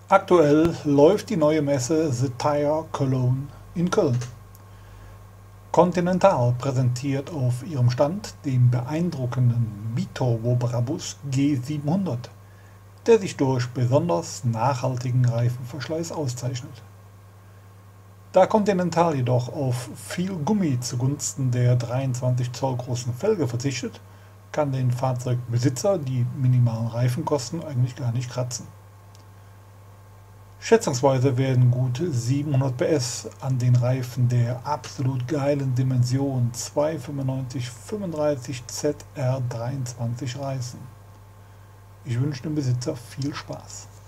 Aktuell läuft die neue Messe The Tire Cologne in Köln. Continental präsentiert auf ihrem Stand den beeindruckenden Biturbo-Brabus G700, der sich durch besonders nachhaltigen Reifenverschleiß auszeichnet. Da Continental jedoch auf viel Gummi zugunsten der 23 Zoll großen Felge verzichtet, kann den Fahrzeugbesitzer die minimalen Reifenkosten eigentlich gar nicht kratzen. Schätzungsweise werden gut 700 PS an den Reifen der absolut geilen Dimension 295/35 ZR23 reißen. Ich wünsche dem Besitzer viel Spaß.